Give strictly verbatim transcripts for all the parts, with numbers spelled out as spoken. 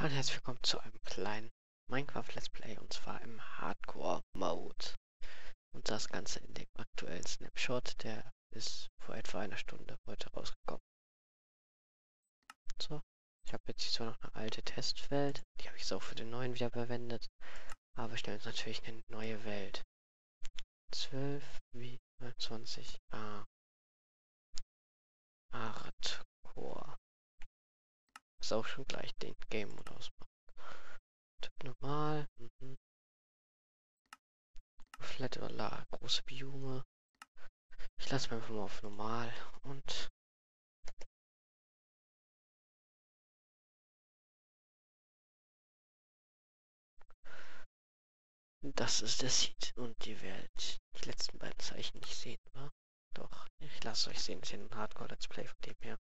Hallo und herzlich willkommen zu einem kleinen Minecraft Let's Play und zwar im Hardcore Mode. Und das Ganze in dem aktuellen Snapshot, der ist vor etwa einer Stunde heute rausgekommen. So, ich habe jetzt hier zwar noch eine alte Testwelt, die habe ich jetzt auch für den neuen wieder verwendet, aber wir stellen uns natürlich eine neue Welt. zwölf wie neunundzwanzig A. Hardcore. Was auch schon gleich den Game Mode ausmacht. Typ normal. Mhm. Flat oder La, große Biome. Ich lasse mich einfach mal auf normal und das ist der Seed und die Welt. Die letzten beiden Zeichen nicht sehen, wa? Doch, ich lasse euch sehen, das ist ja ein Hardcore Let's Play von dem her.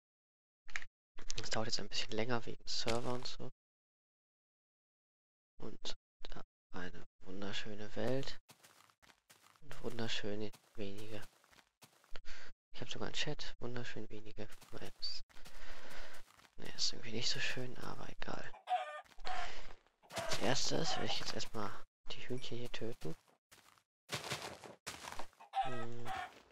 Es dauert jetzt ein bisschen länger wegen Server und so. Und da eine wunderschöne Welt und wunderschöne wenige. Ich habe sogar einen Chat, wunderschön wenige Maps. Ne, ist irgendwie nicht so schön, aber egal. Als erstes werde ich jetzt erstmal die Hühnchen hier töten. Hm.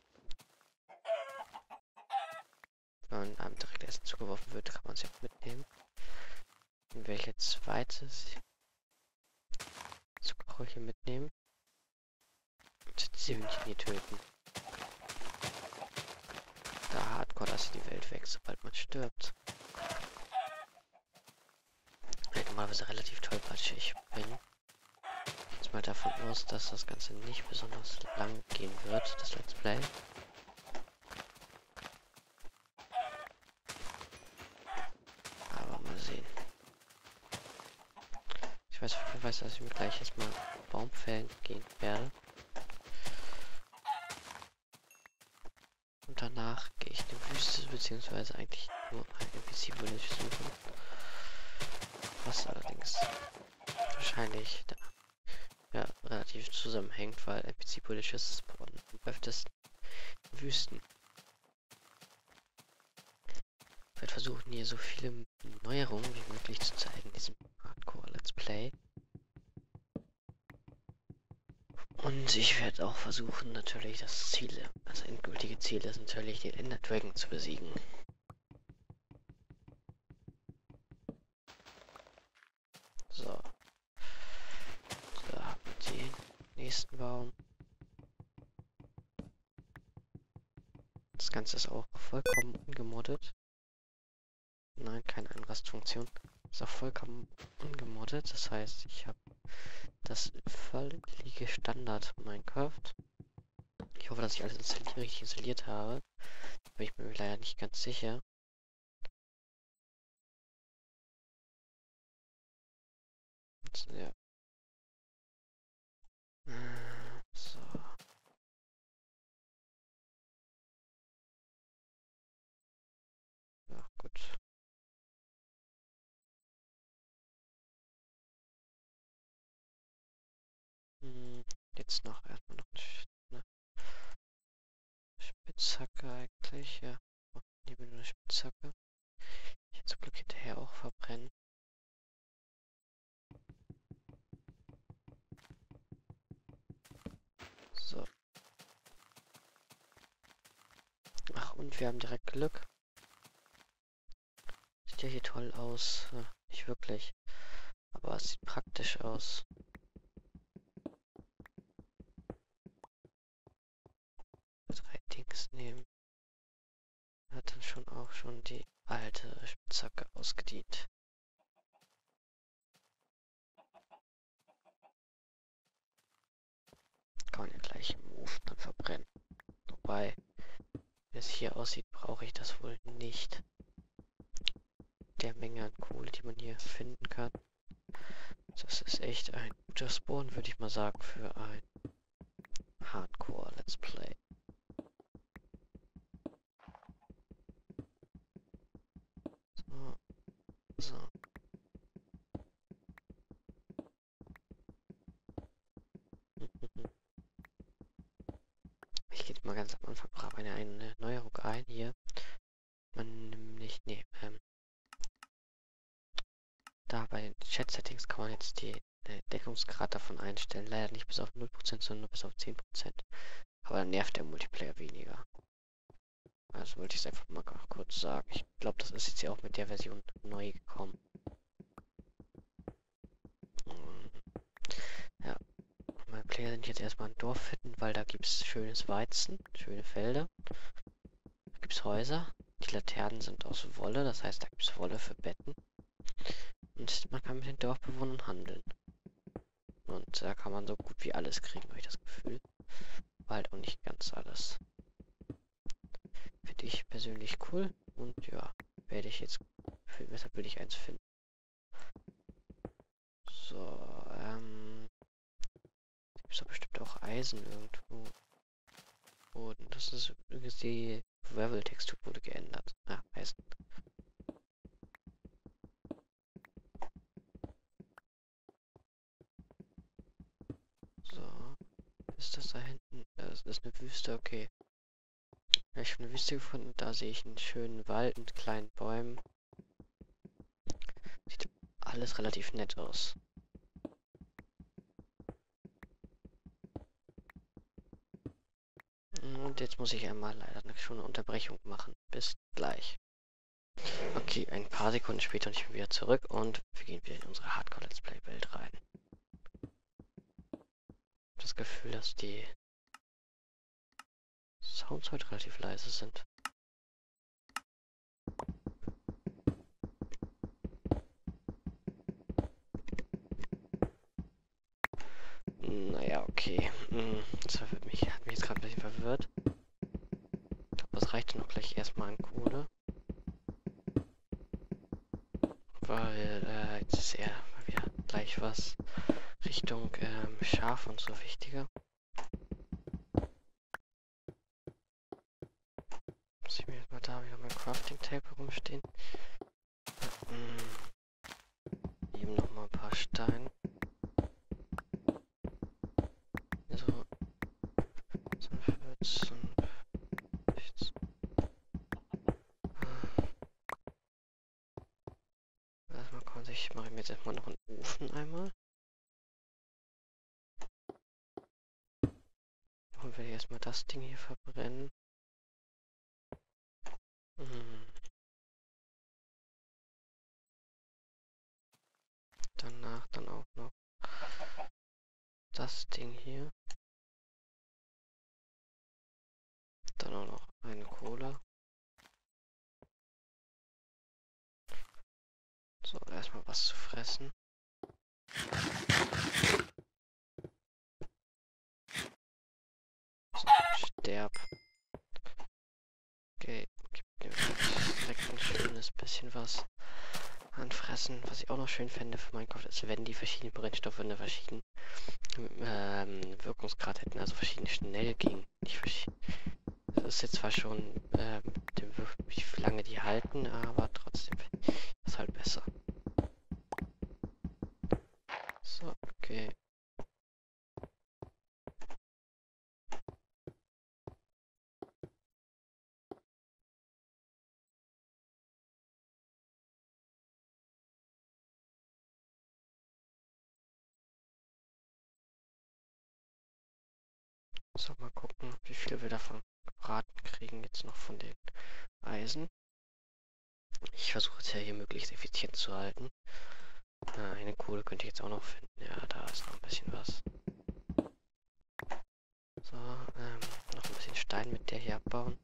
Wenn einem direkt Essen zugeworfen wird, kann man es ja mitnehmen. Und werde ich jetzt zweites Zuckerröhrchen mitnehmen. Und diese Hühnchen hier töten. Da Hardcore, dass die Welt weg, sobald man stirbt. Weil ich normalerweise relativ tollpatschig bin. Jetzt mal davon aus, dass das Ganze nicht besonders lang gehen wird, das Let's Play. Aber mal sehen. Ich weiß, ich weiß, dass ich mir gleich erstmal Baumfällen gehen werde. Und danach gehe ich in die Wüste, beziehungsweise eigentlich nur ein N P C-Village suchen. Was allerdings wahrscheinlich da ja, relativ zusammenhängt, weil N P C-Villages spawnen am öftesten in Wüsten. Ich werde versuchen, hier so viele Neuerungen wie möglich zu zeigen in diesem Hardcore Let's Play. Und ich werde auch versuchen, natürlich das Ziel, das endgültige Ziel ist natürlich, den Ender Dragon zu besiegen. So. Da haben wir den nächsten Baum. Das Ganze ist auch vollkommen ungemoddet. Nein, keine Einrastfunktion. Ist auch vollkommen ungemoddet. Das heißt, ich habe das völlige Standard Minecraft. Ich hoffe, dass ich alles installiert, richtig installiert habe. Da bin ich mir leider nicht ganz sicher. Und, ja. So. Ja, gut. Hm, jetzt noch erstmal noch eine Spitzhacke eigentlich. Ja, lieber nur eine Spitzhacke. Ich zum Glück hinterher auch verbrennen. So. Ach, und wir haben direkt Glück. Sieht ja hier toll aus. Ja, nicht wirklich. Aber es sieht praktisch aus. Drei Dings nehmen. Hat dann schon auch schon die alte Spitzhacke ausgedient. Kann man ja gleich im Ofen dann verbrennen. Wobei, wie es hier aussieht, brauche ich das wohl nicht. Der Menge an Kohle, die man hier finden kann. Das ist echt ein guter Spawn, würde ich mal sagen, für ein Hardcore Let's Play. So. So. Ich gehe mal ganz am Anfang eine, eine Neuerung ein hier. Man nämlich, nee, ähm, da bei den Chat-Settings kann man jetzt die, den Deckungsgrad davon einstellen. Leider nicht bis auf null Prozent, sondern nur bis auf zehn Prozent. Aber dann nervt der Multiplayer weniger. Also wollte ich es einfach mal kurz sagen. Ich glaube, das ist jetzt ja auch mit der Version neu gekommen. Ja, meine Player sind jetzt erstmal ein Dorf finden, weil da gibt es schönes Weizen, schöne Felder. Da gibt es Häuser. Die Laternen sind aus Wolle, das heißt, da gibt es Wolle für Betten. Und man kann mit den Dorfbewohnern handeln. Und da kann man so gut wie alles kriegen, habe ich das Gefühl. War halt auch nicht ganz alles. Finde ich persönlich cool. Und ja, werde ich jetzt. Weshalb will ich eins finden? So, ähm. Gibt es doch bestimmt auch Eisen irgendwo. Und das ist übrigens die Gravel-Textur wurde geändert. Ah, Eisen. So. Ist das da hinten? Das ist eine Wüste, okay. Ja, ich habe eine Wüste gefunden, da sehe ich einen schönen Wald mit kleinen Bäumen. Sieht alles relativ nett aus. Und jetzt muss ich einmal leider eine, schon eine Unterbrechung machen. Bis gleich. Okay, ein paar Sekunden später und ich bin wieder zurück und wir gehen wieder in unsere Hardcore-Let's Play-Welt rein. Ich habe das Gefühl, dass die Sounds heute relativ leise sind. Naja, okay. Das hat mich, hat mich jetzt gerade ein bisschen verwirrt. Ich glaube, das reicht noch gleich erstmal an Kohle. Weil äh, jetzt ist eher mal wieder gleich was Richtung ähm, Schaf und so wichtiger. Muss ich mir jetzt mal da wieder mein Crafting-Tape herumstehen. Hm. Eben noch mal ein paar Steine. So. So vierzehn. sechzehn. Erstmal kann sich, mache ich mir jetzt erstmal noch einen Ofen einmal. Und werde ich erstmal das Ding hier verbrennen. Hm. Danach dann auch noch das Ding hier. Dann auch noch eine Kohle. So, erstmal was zu fressen. So, sterb. Okay, gibt mir direkt ein schönes bisschen was anfressen. Was ich auch noch schön fände für Minecraft ist, wenn die verschiedenen Brennstoffe eine verschiedene ähm, Wirkungsgrad hätten, also verschiedene schnell gingen. Nicht verschieden. Das ist jetzt zwar schon, ähm, wie lange die halten, aber trotzdem ist das halt besser. So, okay. So, mal gucken, wie viel wir davon gebraten kriegen, jetzt noch von den Eisen. Ich versuche es ja hier möglichst effizient zu halten. Ah, eine Kohle könnte ich jetzt auch noch finden. Ja, da ist noch ein bisschen was. So, ähm, noch ein bisschen Stein mit der hier abbauen.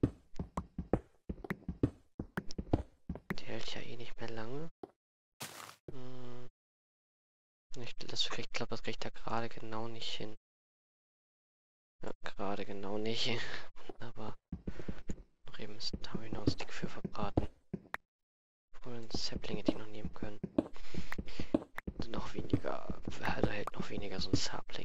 Die hält ja eh nicht mehr lange. Hm, ich, das krieg, ich glaube, das kriegt er gerade genau nicht hin. Ja, gerade genau nicht. Aber noch eben haben wir noch einen Stick für verbraten. Obwohl Sapling hätte ich noch nehmen können. Noch weniger, also hält noch weniger so ein Sapling.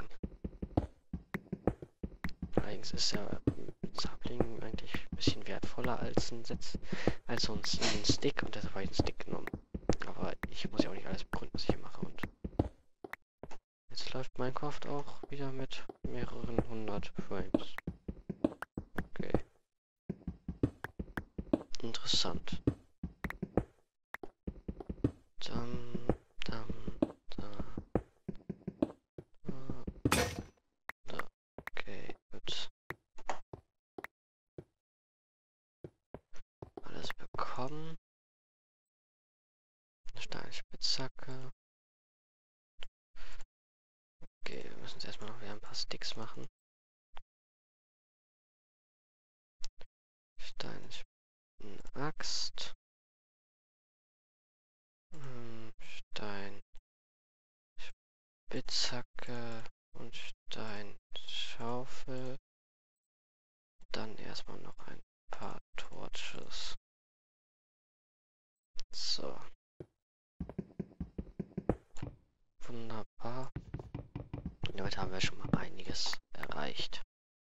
Allerdings ist ja ein Sapling eigentlich ein bisschen wertvoller als ein Setz, als so ein, ein Stick und deshalb habe ich einen Stick genommen. Aber ich muss ja auch nicht alles begründen, was ich hier mache. Und jetzt läuft Minecraft auch wieder mit mehreren hundert Frames. Okay. Interessant. Dann Steinspitzhacke. Okay, wir müssen jetzt erstmal noch wieder ein paar Sticks machen. Steinaxt. Hm, Steinspitzhacke und Steinschaufel. Dann erstmal noch ein paar Torches. So. Wunderbar. Damit haben wir schon mal einiges erreicht.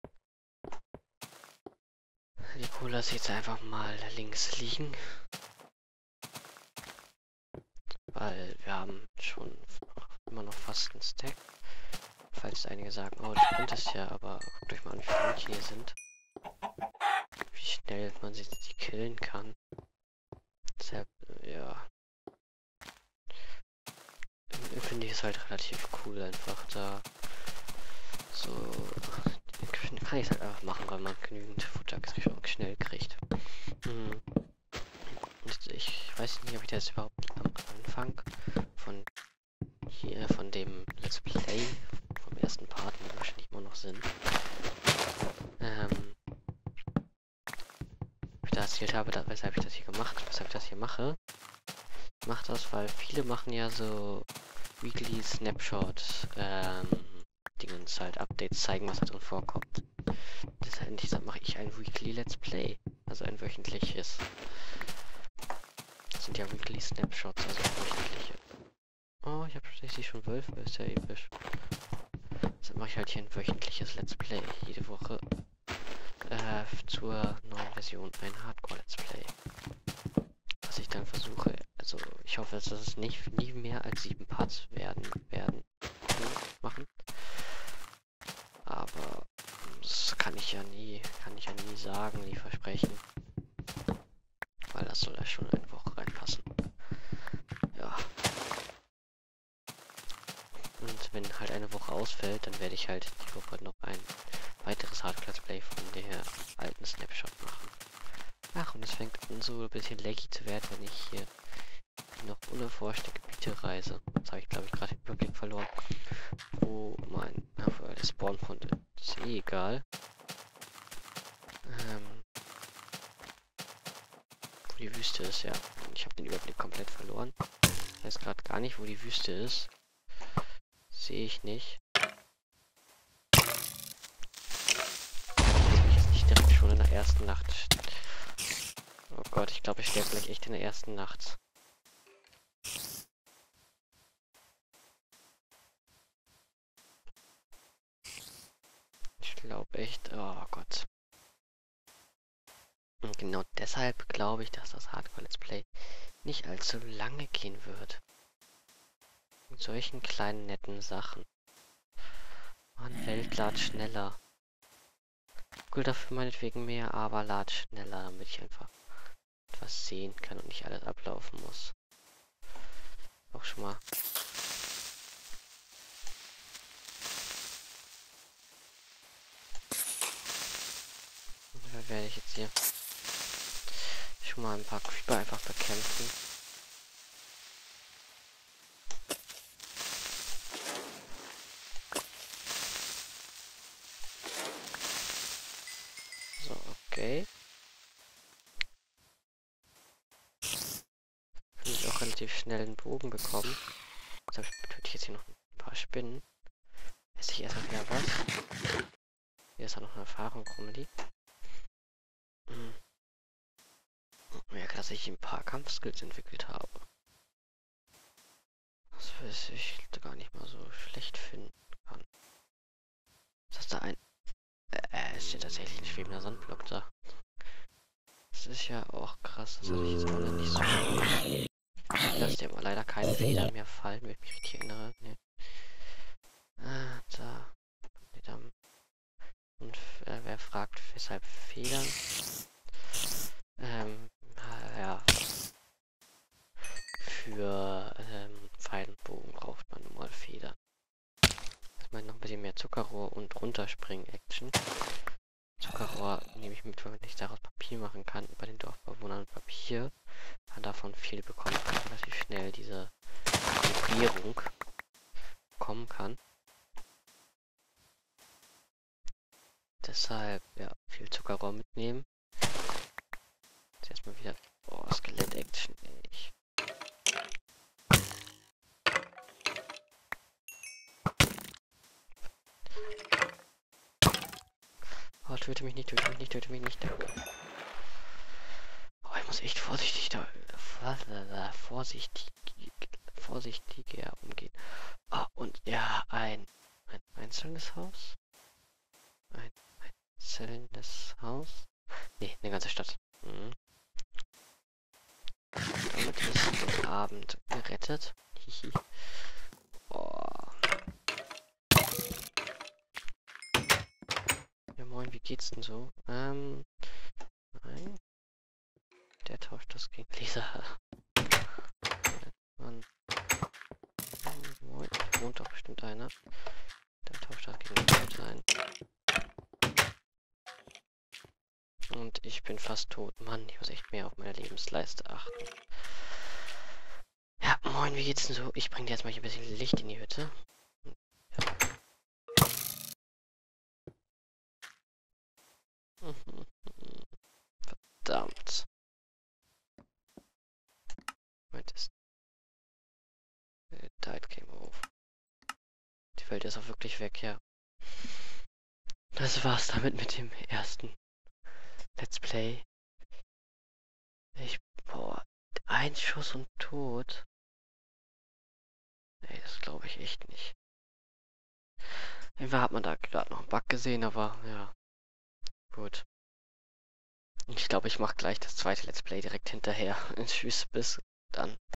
Die Kohle lasse ich jetzt einfach mal links liegen. Weil wir haben schon immer noch fast einen Stack. Falls einige sagen, oh, das könnte es ja, aber guckt euch mal an, wie viele München hier sind. Wie schnell man sich die killen kann. Deshalb, ja. Finde ich es halt relativ cool, einfach da so. Kann ich es halt einfach machen, weil man genügend Futter schnell kriegt. Hm. Und ich weiß nicht, ob ich das überhaupt am Anfang von hier, von dem Let's Play, vom ersten Part, wo wir wahrscheinlich immer noch sind, ähm, ich da erzählt habe, da, weshalb ich das hier gemacht, weshalb ich das hier mache. Ich mache das, weil viele machen ja so Weekly Snapshot, ähm, Dingens halt, Updates zeigen, was da drin vorkommt. Deshalb mache ich ein Weekly Let's Play, also ein wöchentliches. Das sind ja Weekly Snapshots, also wöchentliche. Oh, ich habe tatsächlich schon Wölfe, ist ja episch. Deshalb mache ich halt hier ein wöchentliches Let's Play, jede Woche äh, zur neuen Version ein Hardcore Let's Play. Was ich dann versuche, also ich hoffe, dass es nicht nie mehr als sieben Parts werden werden machen. Aber das kann ich ja nie, kann ich ja nie sagen, nie versprechen. Weil das soll ja schon eine Woche reinpassen. Ja. Und wenn halt eine Woche ausfällt, dann werde ich halt die Woche noch ein weiteres Hardcore Play von der alten Snapshot machen. Ach, und es fängt an so ein bisschen laggy zu werden, wenn ich hier noch unerforschte Gebiete reise. Jetzt habe ich, glaube ich, gerade den Überblick verloren. Wo mein... Aber der Spawnpunkt ist eh egal. Ähm... Wo die Wüste ist, ja. Ich habe den Überblick komplett verloren. Ich weiß gerade gar nicht, wo die Wüste ist. Sehe ich nicht. Ich jetzt nicht direkt schon in der ersten Nacht. Oh Gott, ich glaube, ich sterbe gleich echt in der ersten Nacht. Ich glaube echt, oh Gott. Und genau deshalb glaube ich, dass das Hardcore Let's Play nicht allzu lange gehen wird. Mit solchen kleinen netten Sachen. Man, Welt lad schneller. Cool, dafür meinetwegen mehr, aber lad schneller, damit ich einfach etwas sehen kann und nicht alles ablaufen muss. Auch schon mal. Und da werde ich jetzt hier schon mal ein paar Creeper einfach bekämpfen. So, okay. Finde ich auch relativ schnell einen Bogen bekommen. Deshalb töte ich jetzt hier noch ein paar Spinnen. Esse ich erstmal wieder was. Hier ist auch noch eine Erfahrung rumliegt. Hm. Ja, dass ich ein paar Kampfskills entwickelt habe. Das weiß ich gar nicht mal so schlecht finden kann. Ist das da ein... Äh, ist ja tatsächlich ein schwebender Sandblock da. Das ist ja auch krass, das hatte ich jetzt mal nicht so schön. Dass dir aber leider keine Federn mehr fallen, wenn ich mich richtig erinnere. Nee. Ah, da. Und äh, wer fragt, weshalb Federn? Ähm, ja. Für ähm, Pfeil und Bogen braucht man nun mal Federn. Ich meine noch ein bisschen mehr Zuckerrohr und runterspringen-Action. Zuckerrohr nehme ich mit, weil ich daraus Papier machen kann. Bei den Dorfbewohnern Papier. Man davon viel bekommt, relativ schnell diese Vibrierung kommen kann. Deshalb, ja, viel Zuckerrohr mitnehmen. Jetzt erstmal wieder. Oh, Skelett-Action, ey. Ich Oh, töte mich nicht, töte mich nicht, töte mich nicht. Danke. Oh, ich muss echt vorsichtig da. Vorsichtig. Vorsichtiger umgehen. Ah, und ja, ein, ein einzelnes Haus. Ein einzelnes Haus. Ne, eine ganze Stadt. Mhm. Damit ist der Abend gerettet. Hihi. Oh. Ja moin, wie geht's denn so? Ähm. Nein. Der tauscht das gegen Lisa. Mann. Moin, hier wohnt doch bestimmt einer. Der tauscht das gegen Lisa ein. Und ich bin fast tot. Mann, ich muss echt mehr auf meine Lebensleiste achten. Ja, moin, wie geht's denn so? Ich bring dir jetzt mal hier ein bisschen Licht in die Hütte. Ja. Verdammt. Moment, ist... Tide came off. Die Welt ist auch wirklich weg, ja. Das war's damit mit dem ersten Let's Play. Ich... Boah, ein Schuss und tot. Ey, das glaube ich echt nicht. Irgendwann hat man da gerade noch einen Bug gesehen, aber ja. Gut. Ich glaube, ich mache gleich das zweite Let's Play direkt hinterher. Tschüss, bis dann.